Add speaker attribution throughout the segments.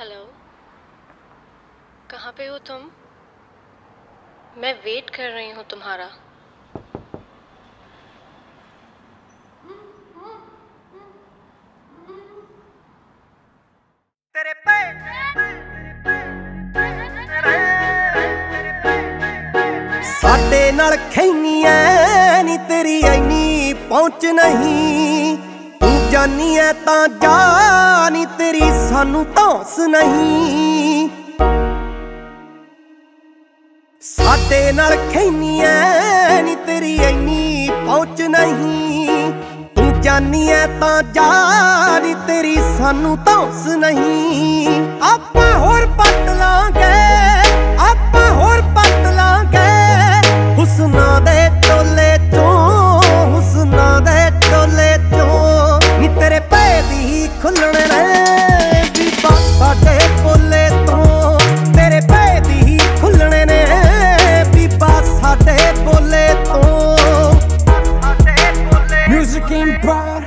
Speaker 1: Hello, कहाँ पे हो तुम? मैं वेट कर रही हूँ तुम्हारा।
Speaker 2: तेरे साडे नाल खैनी ऐ नी तेरी ऐनी पहुंच नहीं, तू जानी ऐ तां जा नी तेरी सानू धौंस नहीं। साडे नाल खैनी ऐ नी तेरी ऐनी पहुंच नहीं, तू जानी ऐ तां जा नी तेरी सानू धौंस नहीं। आपां होर पट लांगे, आपां होर पट लांगे हुस्ना दे टोले चों, हुस्ना दे टोले चों। नी तेरे पैदी खुलणे ने बीबा साडे बोले तों, तेरे पैदी खुलणे ने बीबा साडे बोले तों। म्यूजिक एम्पायर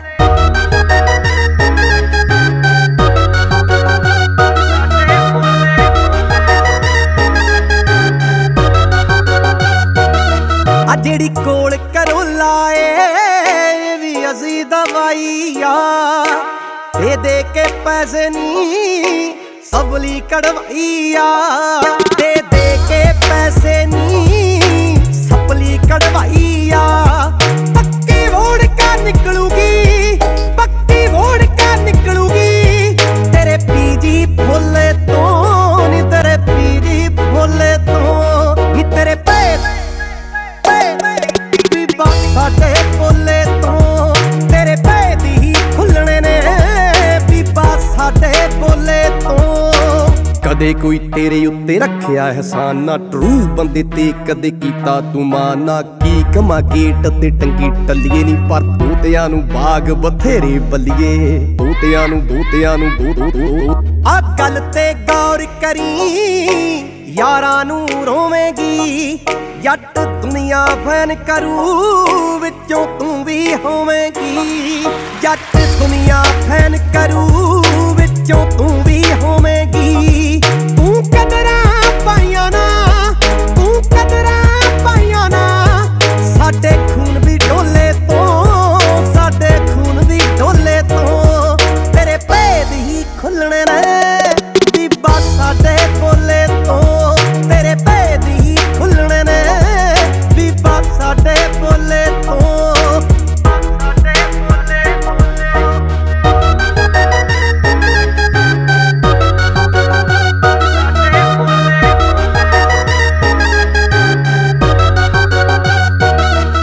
Speaker 2: जेड़ी कोल करोला ए भी असी दवाई आ, दे के पैसे नी सबली कड़वाई आ, दे के पैसे नी सबली कड़वाई आ। पक्की वोड़ का निकलूगी, पक्की वोड़ का निकलूगी तेरे पीजी भोले तो, नी तेरे पीजी भोले तो। नी तेरे साडे बोले तों, तेरे पैदी खुलणे ने बीबा साडे बोले तों। कदे कोई तेरे उत्ते रखिया एहसान ना, ट्रू बंदे ते कदे कीता तू माना। की कमा गेट ते टंगी टल्लीए नी, पर तोतियां नू बाग बथेरे बल्लीए, तोतियां नू आ गल ते गौर करी यारां नू रोवेगी। जट दुनिया फैन करू विचों तू भी होवेगी, जट दुनिया फैन करू विचों तू भी होवेगी। तू कदरां पाइयां ना, तू कदरां पाइयां ना साडे खून भी डोले तो, साडे खून भी डोले तो। तेरे भेद ही खुलणे ने बीबा साडे बोले तो, तेरे भेद ही खुलणे ने बीबा साडे बोले तो।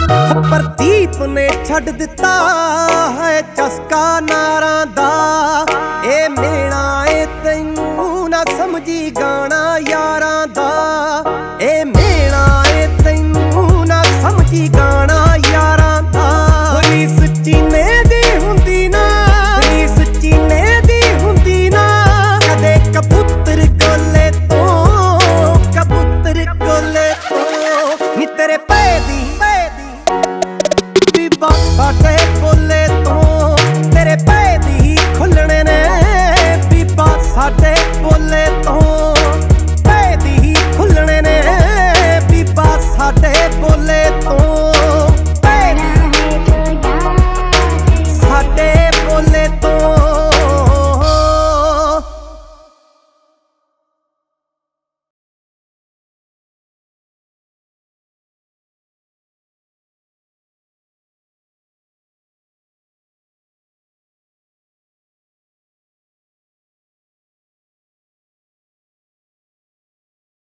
Speaker 2: प्रदीप ने छड्ड दिता है चस्का नारां दा,